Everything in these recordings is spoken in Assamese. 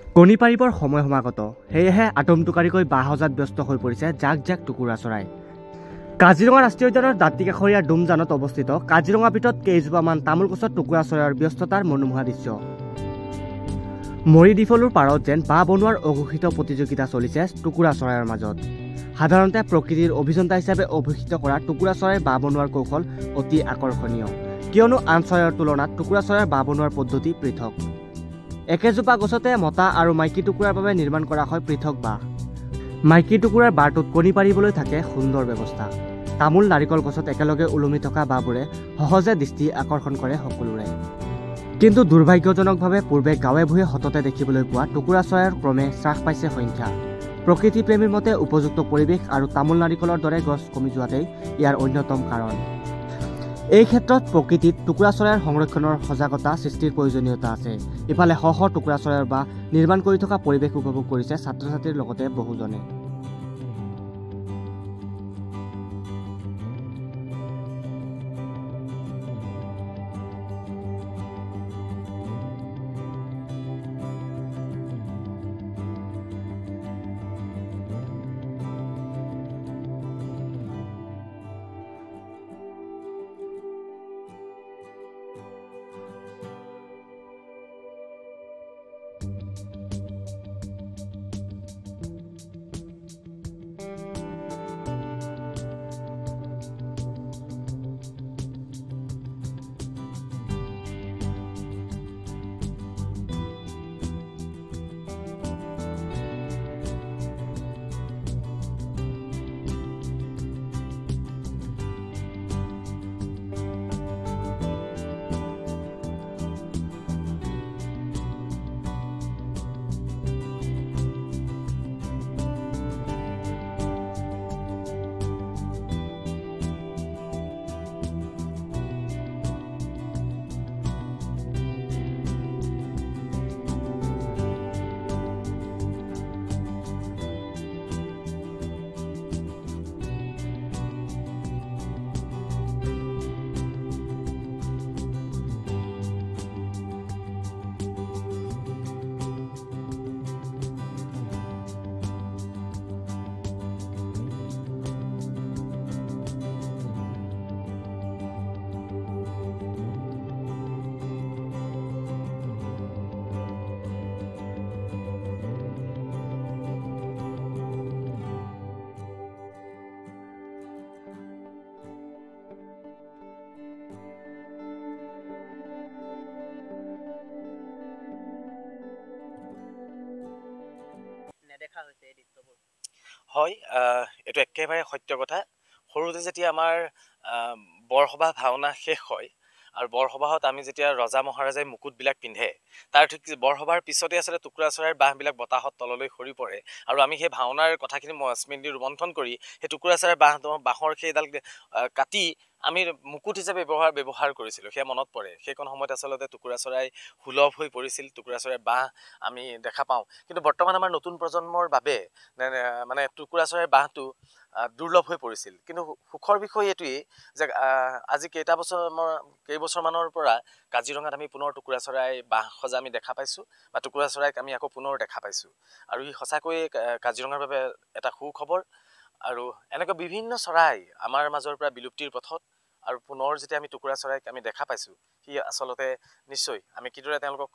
কণী পাৰিবৰ সময় সমাগত সেয়েহে আটমটুকাৰিকৈ বাঁহ সজাত ব্যস্ত হৈ পৰিছে জাক জাক টুকুৰা চৰাই। কাজিৰঙা ৰাষ্ট্ৰীয় উদ্যানৰ দাঁতিকাষৰীয়া ডুমজানত অৱস্থিত কাজিৰঙা ভিতৰত কেইজোপামান তামোল গছত টুকুৰা চৰাইৰ ব্যস্ততাৰ মনোমোহা দৃশ্য। মৰি ডিফলুৰ পাৰত যেন বাঁহ বনোৱাৰ অঘোষিত প্ৰতিযোগিতা চলিছে টুকুৰা চৰাইৰ মাজত। সাধাৰণতে প্ৰকৃতিৰ অভিযন্তা হিচাপে অভিহিত কৰা টুকুৰা চৰাইৰ বাঁহ বনোৱাৰ কৌশল অতি আকৰ্ষণীয়, কিয়নো আন চৰাইৰ তুলনাত টুকুৰা চৰাইৰ বাঁহ বনোৱাৰ পদ্ধতি পৃথক। একেজোপা গছতে মতা আৰু মাইকী টুকুৰাৰ বাবে নিৰ্মাণ কৰা হয় পৃথক বাঁহ। মাইকী টুকুৰাৰ বাৰটোত কণী পাৰিবলৈ থাকে সুন্দৰ ব্যৱস্থা। তামোল নাৰিকল গছত একেলগে ওলমি থকা বাঁহবোৰে সহজে দৃষ্টি আকৰ্ষণ কৰে সকলোৰে। কিন্তু দুৰ্ভাগ্যজনকভাৱে পূৰ্বে গাঁৱে ভূঞে সততে দেখিবলৈ পোৱা টুকুৰা চৰাইৰ ক্ৰমে হ্ৰাস পাইছে সংখ্যা। প্ৰকৃতিপ্ৰেমীৰ মতে উপযুক্ত পৰিৱেশ আৰু তামোল নাৰিকলৰ দৰে গছ কমি যোৱাতেই ইয়াৰ অন্যতম কাৰণ। এই ক্ষেত্ৰত প্ৰকৃতিত টুকুৰা চৰাইৰ সংৰক্ষণৰ সজাগতা সৃষ্টিৰ প্ৰয়োজনীয়তা আছে। ইফালে শ শ টুকুৰা চৰাইৰ বাঁহ নিৰ্মাণ কৰি থকা পৰিৱেশ উপভোগ কৰিছে ছাত্ৰ ছাত্ৰীৰ লগতে বহুজনে। হয়, এইটো একেবাৰে সত্য কথা। সৰুতে যেতিয়া আমাৰ বৰসভা ভাওনা শেষ হয় আৰু বৰসভাত আমি যেতিয়া ৰজা মহাৰাজাই মুকুটবিলাক পিন্ধে, তাৰ ঠিক বৰসভাৰ পিছতে আচলতে টুকুৰা চৰাইৰ বাঁহবিলাক বতাহত তললৈ সৰি পৰে আৰু আমি সেই ভাওনাৰ কথাখিনি স্মৃতি ৰোমন্থন কৰি সেই টুকুৰা চৰাইৰ বাঁহৰ সেইডাল কাটি আমি মুকুট হিচাপে ব্যৱহাৰ কৰিছিলোঁ, সেয়া মনত পৰে। সেইকণ সময়ত আচলতে টুকুৰা চৰাই সুলভ হৈ পৰিছিল, টুকুৰা চৰাইৰ বাঁহ আমি দেখা পাওঁ। কিন্তু বৰ্তমান আমাৰ নতুন প্ৰজন্মৰ বাবে মানে টুকুৰা চৰাইৰ বাঁহটো দুৰ্লভ হৈ পৰিছিল। কিন্তু সুখৰ বিষয় এইটোৱেই যে আজি কেইবছৰমানৰ পৰা কাজিৰঙাত আমি পুনৰ টুকুৰা চৰাই বাঁহ সজা আমি দেখা পাইছোঁ বা টুকুৰা চৰাইক আমি আকৌ পুনৰ দেখা পাইছোঁ। আৰু ই সঁচাকৈয়ে কাজিৰঙাৰ বাবে এটা সুখবৰ। আৰু এনেকুৱা বিভিন্ন চৰাই আমাৰ মাজৰ পৰা বিলুপ্তিৰ পথত, আৰু পুনৰ যেতিয়া আমি টুকুৰা চৰাইক আমি দেখা পাইছোঁ, সি আচলতে নিশ্চয় আমি কিদৰে তেওঁলোকক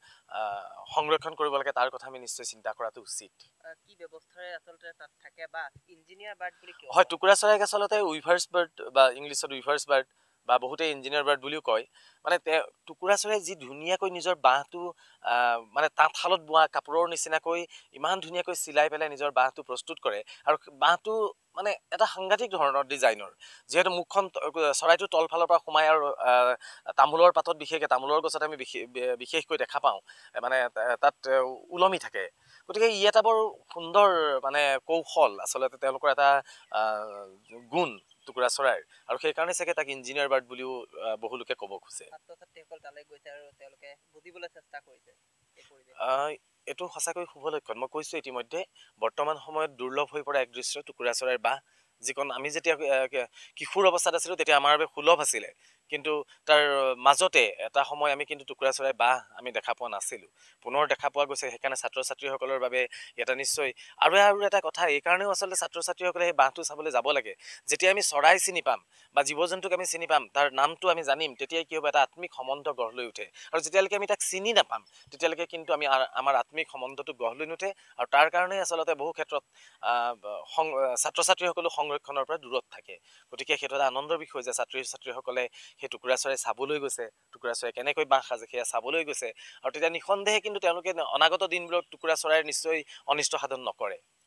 সংৰক্ষণ কৰিব লাগে তাৰ কথা আমি নিশ্চয় চিন্তা কৰাটো উচিত। কি ব্যৱস্থাৰে আচলতে তাত থাকে বা ইঞ্জিনিয়াৰ বাৰ্ড বুলি কিয় হয়, টুকুৰা চৰাইক আচলতে উইভাৰ্ছ বাৰ্ড বা ইংলিছত উইভাৰ্ছ বাৰ্ড বা বহুতে ইঞ্জিনিয়াৰ বাৰ্ড বুলিও কয়। মানে টুকুৰা চৰাই যি ধুনীয়াকৈ নিজৰ বাঁহটো মানে তাঁতশালত বোৱা কাপোৰৰ নিচিনাকৈ ইমান ধুনীয়াকৈ চিলাই পেলাই নিজৰ বাঁহটো প্ৰস্তুত কৰে। আৰু বাঁহটো মানে এটা সাংঘাতিক ধৰণৰ ডিজাইনৰ, যিহেতু মুখখন চৰাইটো তলফালৰ পৰা সোমাই আৰু তামোলৰ পাতত বিশেষকৈ তামোলৰ গছত আমি বিশেষকৈ দেখা পাওঁ মানে তাত ওলমি থাকে। গতিকে ই এটা বৰ সুন্দৰ মানে কৌশল, আচলতে তেওঁলোকৰ এটা গুণ টুকুৰা চৰাইৰ, আৰু সেইকাৰণে চাগে তাক ইঞ্জিনিয়াৰ বাৰ্ড বুলিও বহু লোকে ক'ব খোজে। এইটো সঁচাকৈ শুভ লক্ষণ। মই কৈছোঁ ইতিমধ্যে বৰ্তমান সময়ত দুৰ্লভ হৈ পৰা এক দৃশ্য টুকুৰা চৰাইৰ বাঁহ, যিকণ আমি যেতিয়া কিশোৰ অৱস্থাত আছিলোঁ তেতিয়া আমাৰ বাবে সুলভ আছিলে, কিন্তু তাৰ মাজতে এটা সময় আমি কিন্তু টুকুৰা চৰাই বাহ আমি দেখা পোৱা নাছিলোঁ। পুনৰ দেখা পোৱা গৈছে। সেইকাৰণে ছাত্ৰ ছাত্ৰীসকলৰ বাবে এটা নিশ্চয় আৰু এটা কথা, এইকাৰণেও আচলতে ছাত্ৰ ছাত্ৰীসকলে সেই বাঁহটো চাবলৈ যাব লাগে। যেতিয়া আমি চৰাই চিনি পাম বা জীৱ জন্তুক আমি চিনি পাম, তাৰ নামটো আমি জানিম, তেতিয়াই কি হ'ব, এটা আত্মিক সম্বন্ধ গঢ় লৈ উঠে। আৰু যেতিয়ালৈকে আমি তাক চিনি নাপাম, তেতিয়ালৈকে কিন্তু আমাৰ আত্মিক সম্বন্ধটো গঢ় লৈ নুঠে। আৰু তাৰ কাৰণেই আচলতে বহু ক্ষেত্ৰত ছাত্ৰ ছাত্ৰীসকলো সংৰক্ষণৰ পৰা দূৰত থাকে। গতিকে সেইটো এটা আনন্দৰ বিষয় যে ছাত্ৰ ছাত্ৰীসকলে সেই টুকুৰা চৰাই চাবলৈ গৈছে, টুকুৰা চৰাই কেনেকৈ বাঁহ সাজে সেয়া চাবলৈ গৈছে। আৰু তেতিয়া নিঃসন্দেহে কিন্তু তেওঁলোকে অনাগত দিনবোৰত টুকুৰা চৰাইৰ নিশ্চয় অনিষ্ট সাধন নকৰে।